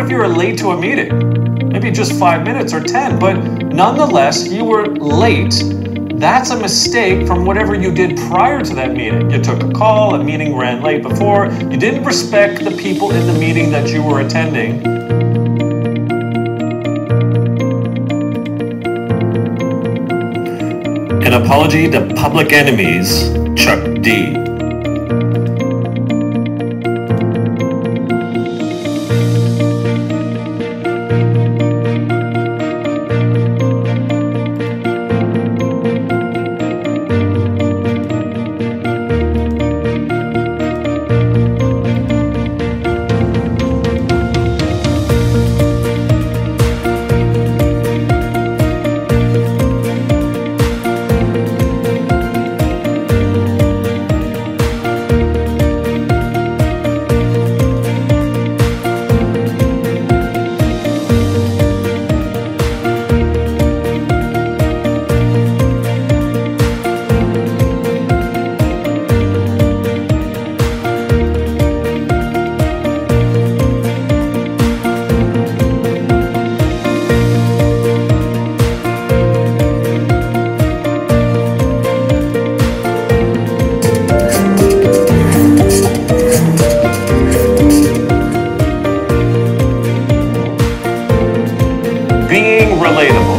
if you were late to a meeting? Maybe just 5 minutes or 10, but nonetheless, you were late. That's a mistake from whatever you did prior to that meeting. You took a call, a meeting ran late before, you didn't respect the people in the meeting that you were attending. An apology to public enemies, Chuck D. Being relatable.